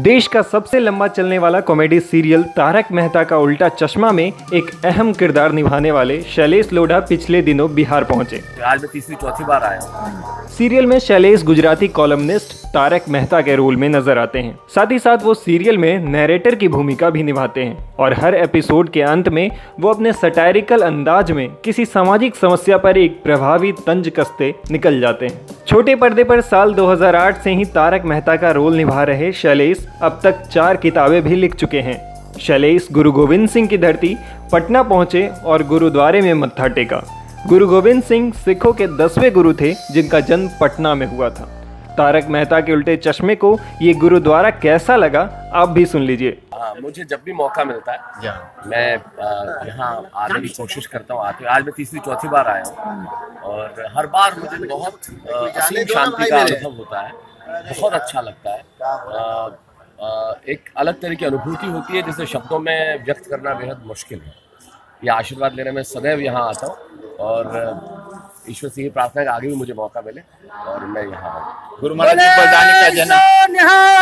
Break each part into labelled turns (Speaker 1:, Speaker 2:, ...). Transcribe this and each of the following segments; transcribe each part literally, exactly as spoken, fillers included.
Speaker 1: देश का सबसे लंबा चलने वाला कॉमेडी सीरियल तारक मेहता का उल्टा चश्मा में एक अहम किरदार निभाने वाले शैलेश लोढ़ा पिछले दिनों बिहार पहुंचे।
Speaker 2: आज मैं तीसरी चौथी बार आया हूं।
Speaker 1: सीरियल में शैलेश गुजराती कॉलमनिस्ट तारक मेहता के रोल में नजर आते हैं। साथ ही साथ वो सीरियल में नैरेटर की भूमिका भी निभाते हैं और हर एपिसोड के अंत में वो अपने सटायरिकल अंदाज में किसी सामाजिक समस्या पर एक प्रभावी तंज कसते निकल जाते हैं। छोटे पर्दे पर साल दो हज़ार आठ से ही तारक मेहता का रोल निभा रहे शैलेश अब तक चार किताबें भी लिख चुके हैं। शैलेश गुरु गोविंद सिंह की धरती पटना पहुंचे और गुरुद्वारे में मत्था टेका। गुरु गोविंद सिंह सिखों के दसवें गुरु थे जिनका जन्म पटना में हुआ था। तारक मेहता के उल्टे चश्मे को ये गुरुद्वारा कैसा लगा आप भी सुन लीजिए।
Speaker 2: मुझे जब भी मौका मिलता है मैं यहाँ आने की कोशिश करता हूँ। आते आज मैं तीसरी चौथी बार आया हूँ और हर बार मुझे बहुत असीम शांति का अनुभव होता है। बहुत अच्छा लगता है। आ, आ, एक अलग तरह की अनुभूति होती है जिसे शब्दों में व्यक्त करना बेहद मुश्किल है। यह आशीर्वाद लेने में सदैव यहाँ आता हूँ और ईश्वर से ही प्रार्थना है कि आगे भी मुझे मौका मिले और मैं यहाँ आऊँ। गुरु महाराज की बरदानी का जन्म।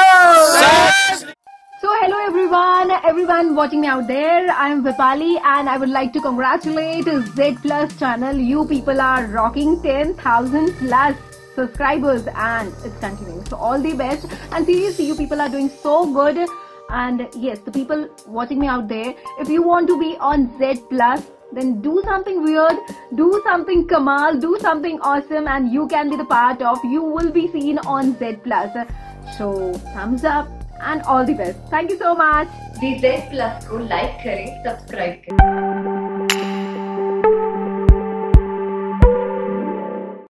Speaker 3: So hello everyone, everyone watching me out there. I am Vipali and I would like to congratulate Z Plus channel. You people are rocking ten thousand plus subscribers and it's continuing. So all the best and seriously you people are doing so good. And yes, the people watching me out there, if you want to be on Z Plus, then do something weird, do something kamal, do something awesome and you can be the part of, you will be seen on Z Plus. So thumbs up and all the best. Thank you so much.
Speaker 4: Z Plus को like करें, subscribe करें।